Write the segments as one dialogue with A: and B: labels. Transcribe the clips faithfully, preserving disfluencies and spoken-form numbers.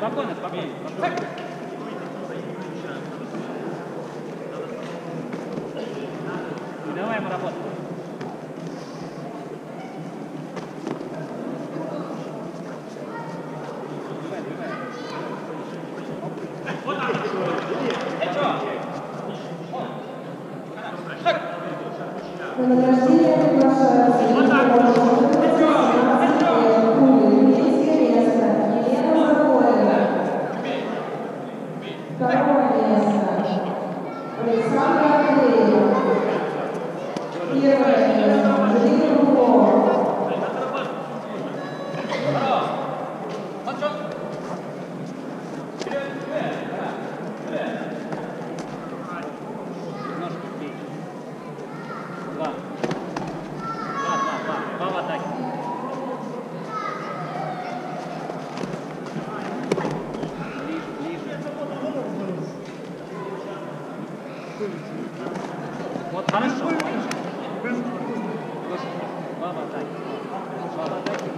A: Спокойно, спокойно. Давай ему работать.
B: Награждение приглашается второе место Александр Андреев. Первое место Анжелика Рукова.
A: Два. Два, два, два. Два в атаке. Ближе, ближе. Вот хорошо. Два в атаке. Два в атаке.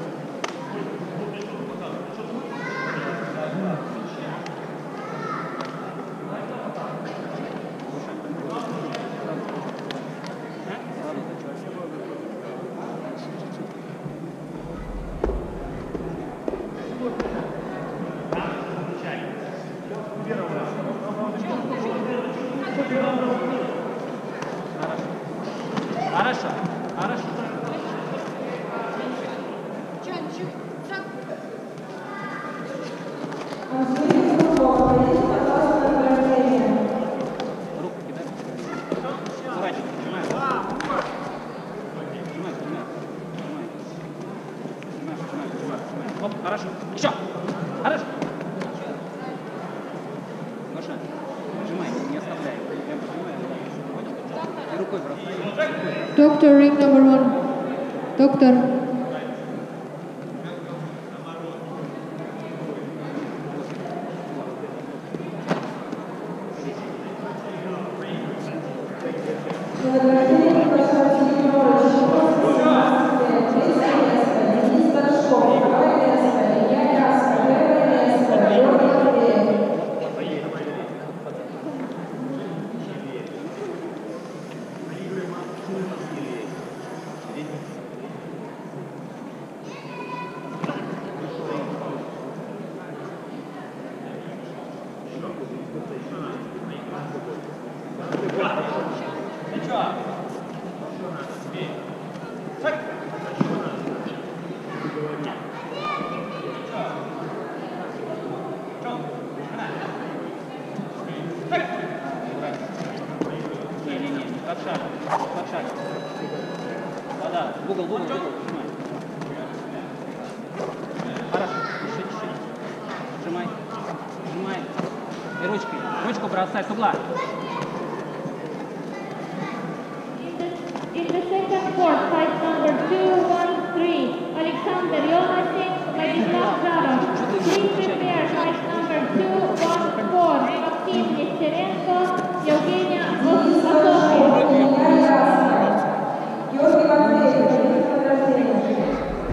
A: Хорошо, хорошо.
B: Анжелика Рукова, пойдите, пожалуйста, на награждение.
A: Руку кидай. Аккуратнее, сжимай. Сжимай, сжимай. Сжимай, сжимай, сжимай, сжимай. Оп, хорошо. Еще. Хорошо. Гоша, сжимай, не оставляй. Прям сжимай. И рукой бросай.
C: Doctor, ring number one. Doctor.
B: Награждение приглашается Егор Чижиков, семнадцать лет. Третье место Денис Торжков. Второе место Илья Ясно. Первое место Георгий Матвеев.
A: Не-не-не, под шаг, под шаг. Да-да, в угол, в угол, в угол, сжимай. Хорошо, еще чуть-чуть. Сжимай, сжимай. И ручкой, ручку бросай с угла.
D: In the second court, fight number two one three, Alexander Yonasek, Vladislav Zarov. Please prepare fight number two one four, Maxim Nesterenko, Евгения Ософьева.
B: Илья Ясно. Георгий Матвеев, пойдите на награждение.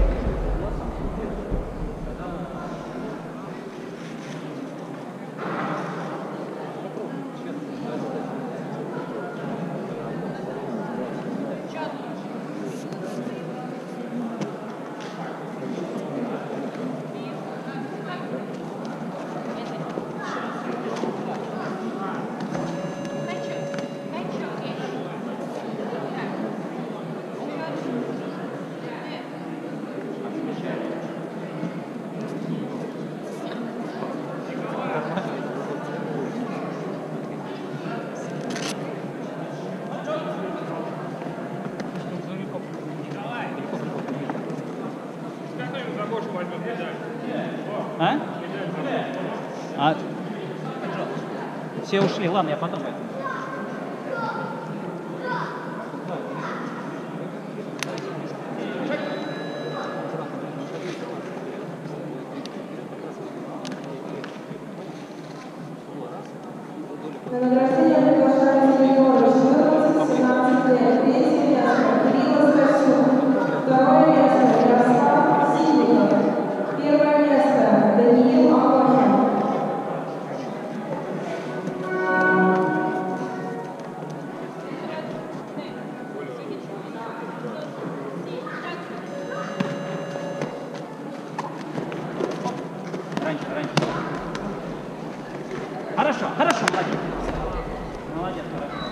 A: А? А? Все ушли, ладно, я потом пойду.
B: На награждение приглашается Егор Чижиков, семнадцать лет. Третье место Кирилл Стасюк. Второе место Ярослав Сильников. Первое место Даниил Аллахин.
A: раньше, раньше. Хорошо, хорошо, молодец. Молодец, хорошо.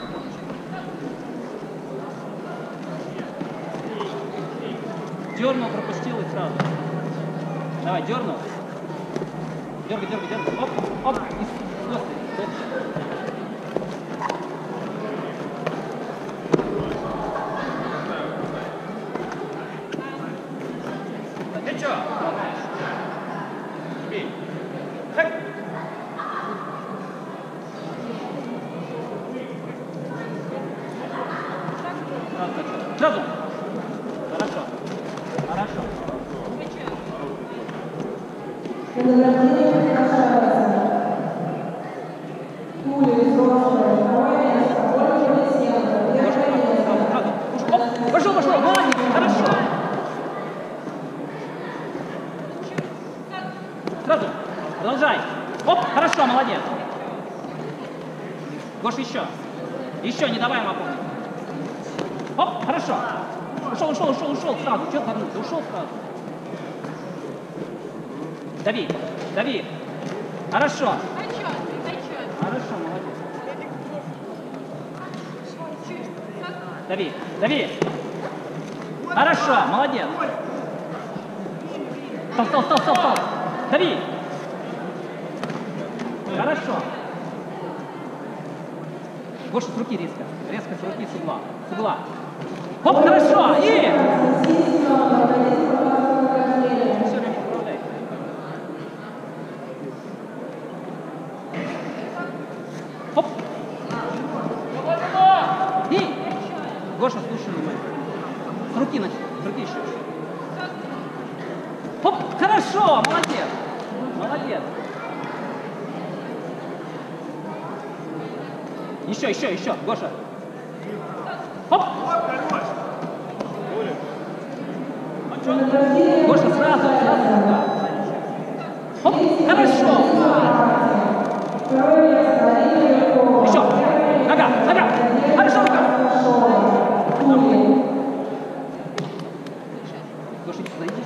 A: Дернул, пропустил и сразу. Давай, дернул. Дергай, дергай, дергай. Оп, оп. И с ты чё? Бей. Так. Сразу. Хорошо. Хорошо.
B: Награждение приглашается. Пули, взрослые, второе место, Ольга Борисенко, первое место.
A: Пошел, пошел, молодец, хорошо. Сразу, продолжай. Оп, хорошо, молодец. Гош, еще. Еще, не давай ему опомнить. Оп, хорошо. Ушел, ушел, ушел, ушел сразу. Че вернулся? Ушел сразу. Дави, дави. Хорошо. Хорошо, молодец. Дави, дави. Хорошо, молодец. Стал, стал, стал, стал, стал. Дави. Хорошо. Гоша, с руки резко. Резко с руки, с угла. С угла. Оп, хорошо. И... Оп. И... Гоша, слушай внимательно. С руки начни. С руки еще. Оп, хорошо. Молодец. Молодец. Еще, еще, еще, Гоша. Оп! Гоша, сразу, сразу сюда. Оп, хорошо. Еще. Нога, нога. Хорошо, нога. Гоша, зайди.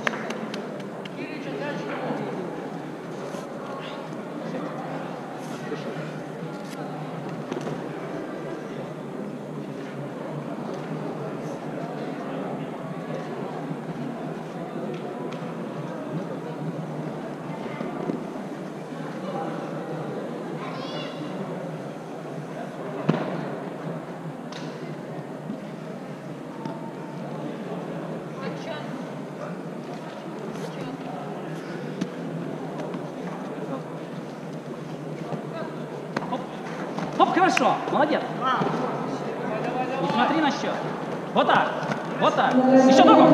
A: Оп, хорошо, молодец. Не смотри на счет. Вот так, вот так. Еще ногу.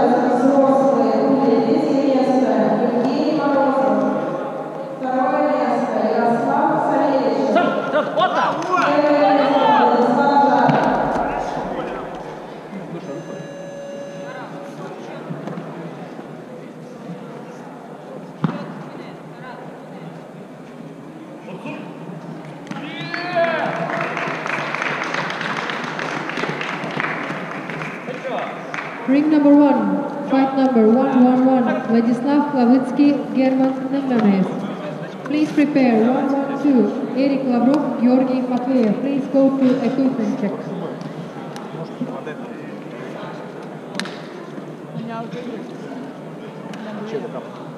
A: Сам, сразу, вот так.
C: Ring number one, fight number one one one, Vladislav Klavitsky, German Nenganes. Please prepare one one two, Eric Lavrov, Georgi Matveyev. Please go to equipment check.
E: Меня уже есть.